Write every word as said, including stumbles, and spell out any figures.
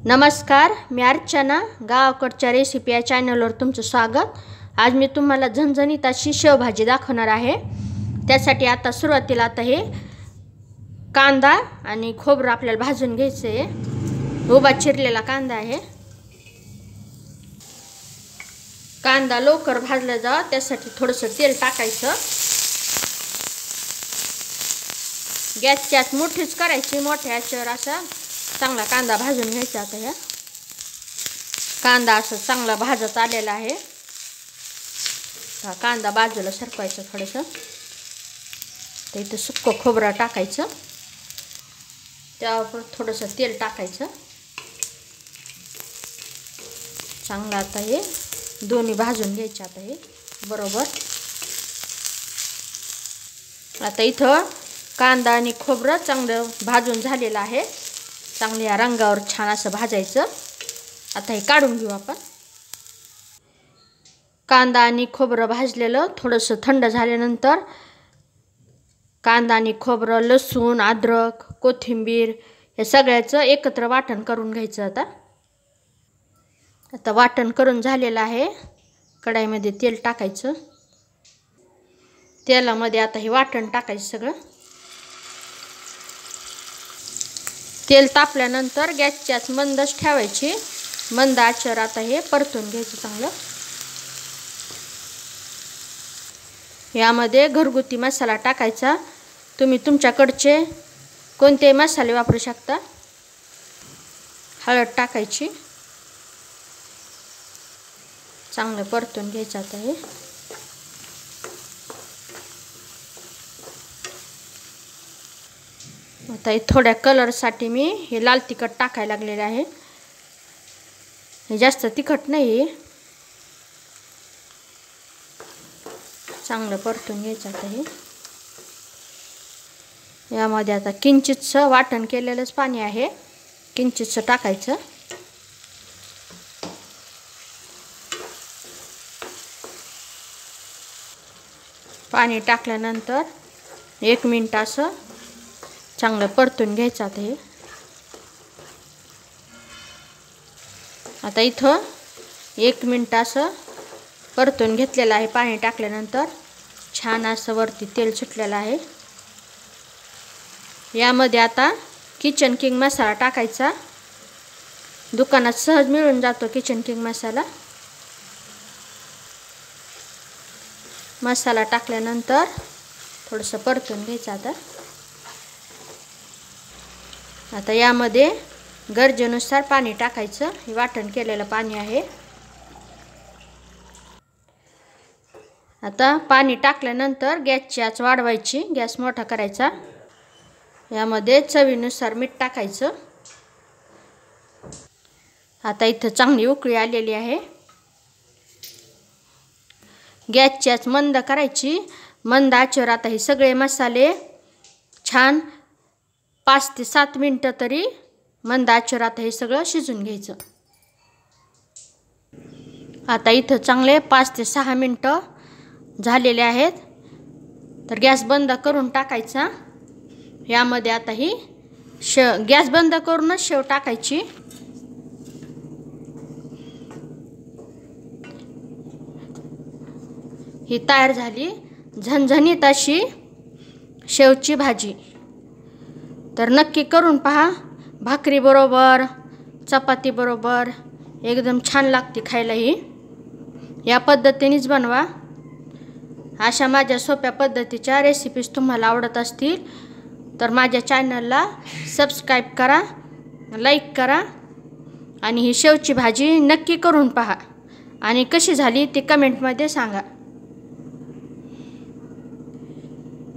नमस्कार, मी अर्चना गावाकडच्या रेसिपी या चॅनलवर तुमचं स्वागत। आज मी तुम्हाला झणझणीत अशी शेवभाजी दाखवणार आहे। त्यासाठी आता सुरुवातीला आता हे कांदा आणि खोबरं आपल्याला भाजून घ्यायचं आहे। उभा चिरलेला कांदा आहे। कांदा लवकर भाजला जावा त्यासाठी थोडंसं तेल टाकायचं। गॅसची आच मोठीच करायची, मोठ्या आचेवर असा चांगला कांदा भाजून घ्यायचा। आता ह्या कांदा असं चांगला भाजत आलेला आहे। हा कांदा बाजूला सरकवायचा थोडंसं। तर इथं सुक्कं खोबरं टाकायचं, त्यावर थोडंसं तेल टाकायचं। चांगलं आता हे दोन्ही भाजून घ्यायचे। आता हे बरोबर आता इथं कांदा आणि खोबरं चांगलं भाजून झालेलं आहे। चांगल्या या रंगावर छान असं भाजायचं। आता हे काढून घेऊ आपण। कांदा आणि खोबरं भाजलेलं थोडंसं थंड झाल्यानंतर कांदा आणि खोबरं, लसूण, अद्रक, कोथिंबीर हे सगळ्याचं एकत्र वाटण करून घ्यायचं। आता आता वाटण करून झालेलं आहे। कढईमध्ये तेल टाकायचं। तेलामध्ये आता हे वाटण टाकायचं सगळं। तेल तापल्यानंतर गॅसची आच मंदच ठेवायची। मंद आचेवर आता हे परतून घ्यायचं चांगलं। यामध्ये घरगुती मसाला टाकायचा। तुम्ही तुमच्याकडचे कोणते मसाले वापरू शकता। हळद टाकायची, चांगलं परतून घ्यायचं। आता हे आता हे थोड्या कलरसाठी मी हे लाल तिखट टाकायला लागलेले आहे। हे जास्त तिखट नाही। चांगलं परतून घ्यायचं। आता हे यामध्ये आता किंचितसं वाटण केलेलंच पाणी आहे, किंचितसं टाकायचं। पाणी टाकल्यानंतर एक मिनिट असं चांगलं परतून घ्यायचं। आता हे आता इथं एक मिनिट असं परतून घेतलेलं आहे। पाणी टाकल्यानंतर छान असं वरती तेल सुटलेलं आहे। यामध्ये आता किचन किंग मसाला टाकायचा। दुकानात सहज मिळून जातो किचन किंग मसाला। मसाला टाकल्यानंतर थोडंसं परतून घ्यायचं। आता आता यामध्ये गरजेनुसार पाणी टाकायचं। हे वाटण केलेलं पाणी आहे। आता पाणी टाकल्यानंतर गॅसची आच वाढवायची, गॅस मोठा करायचा। यामध्ये चवीनुसार मीठ टाकायचं। आता इथं चांगली उकळी आलेली आहे। गॅसची आच मंद करायची। मंद आचेवर आता हे सगळे मसाले छान पाच ते सात मिनिटं तरी मंद आचेवर आता हे सगळं शिजून घ्यायचं। आता इथं चांगले पाच ते सहा मिनिटं झालेले आहेत। तर गॅस बंद करून टाकायचा। यामध्ये आता ही शेव गॅस बंद करूनच शेव टाकायची। ही तयार झाली झणझणीत अशी शेवची भाजी। तर नक्की करून पहा। भाकरी बरोबर, चपाती बरोबर एकदम छान लागते खायला। ही या पद्धतीनेच बनवा। अशा माझ्या सोप्या पद्धतीच्या रेसिपीज तुम्हाला आवडत असतील तर माझ्या चॅनलला सबस्क्राईब करा, लाईक करा आणि ही शेवची भाजी नक्की करून पहा आणि कशी झाली ती कमेंटमध्ये सांगा।